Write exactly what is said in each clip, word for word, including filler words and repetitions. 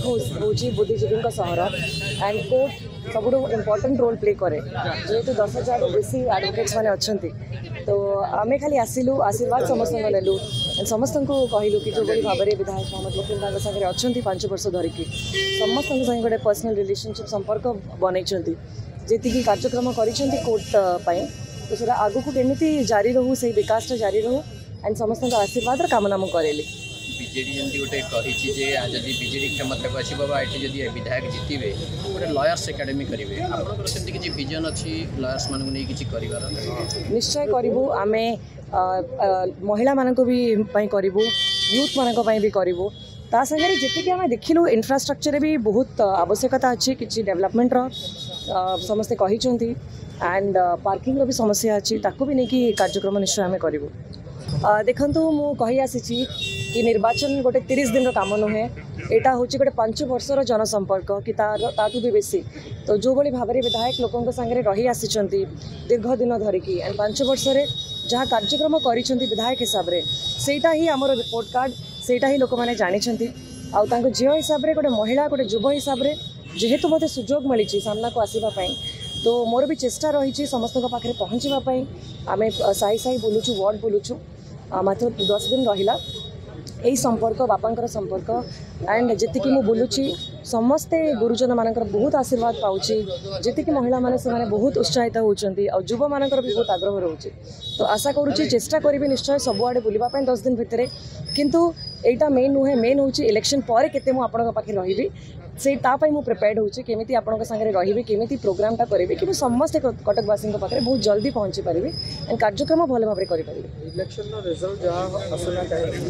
हूँ बुद्धिजीवी सहर एंड कोर्ट सब इम्पोर्टेंट रोल प्ले करे जेहेतु दस हजार बेसी एडवोकेट्स मैंने अच्छा तो आम खाली आसिलु आशीर्वाद समस्त नेलु समस्त को कहलु कि जो भाव में विधायक मोहम्मद वकील सागर अच्छा पांच वर्ष धरिकी समस्त गोटे पर्सनल रिलेशनशिप संपर्क बनई जी कार्यक्रम कर कोर्ट तो सर आगु को केमी जारी रहू से विकास जारी रहू एंड समस्त आशीर्वाद कामना मुझे करेली बीजेडी जमी गोटे कही जदि बीजेडी क्षमता को आसो ये विधायक जितबे गोटे लयर्स एकाडेमी करेंगे आपंकर किसी विजन अच्छी लयर्स मान किसी कर निश्चय करूँ आम महिला मानक भी करूँ यूथ मानक भी करूँ ता सागर जी आम देखिलु इंफ्रास्ट्रक्चर भी बहुत आवश्यकता अच्छी किसी डेवलपमेंट समस्ते कही एंड पार्किंग भी समस्या अच्छी ताकू भी नहीं कार्यक्रम निश्चय आम करूँ देखु मु कही आसी कि निर्वाचन गोटे तीस दिन काम नुहे यहाँ हूँ गोटे पांच वर्षर जनसंपर्क कि ताठू भी बेसी तो जो भाई भाव में विधायक लोकों सागर रही आसी दीर्घ दिन धरिकी एंड पांच वर्ष जहाँ कार्यक्रम कर विधायक हिसाब से सेटा ही आमर रिपोर्ट कार्ड सेटा ही लोक मैंने जानी आउ झील हिसाब से गोटे महिला गोटे युव हिसाब से जेहेतु मत सुजोग मिली सामना को आसवाई तो मोर भी चेष्टा रही समस्त पाखे पहुँचापी आम साही साही बुलूचु वार्ड बुलूचु मात्र दस दिन रहा यही संपर्क बापांकर संपर्क एंड जी मु बुलूची समस्ते गुरुजन मानकर बहुत आशीर्वाद पाऊँची जी महिला माने से माने बहुत उत्साहित होती और युवा मानकर भी बहुत आग्रह रोचे तो आशा करुँची चेष्टा करी निश्चय सबुआड़े बुलापी दस दिन भितर किंतु एटा मेन नुहे मेन हूँ इलेक्शन पर केते मु आपन पाखे रही से तापाई मु प्रिपेयर्ड होची केमिति आपन संगे रही केमिति प्रोग्रामटा करेबी कि समस्त कटकवासी पाखे बहुत जल्दी पहुँची पारि एंड कार्यक्रम भल भाव में करें इलेक्शन रिजल्ट जहाँ आसना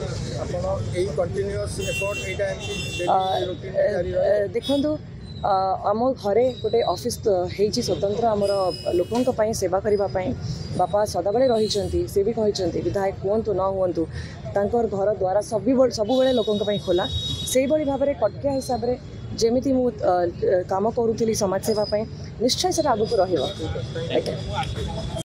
देखु आम घरे गोटे ऑफिस होती स्वतंत्र आमर लोकों सेवा करने बापा सदाबले रही से भी कहते विधायक हूँ न हूँ तांकर घर द्वारा सब सब लोकों खोला से भाव में कटकिया हिसाब से जमी मु काम करूली समाज सेवाई निश्चय से आगू रहा।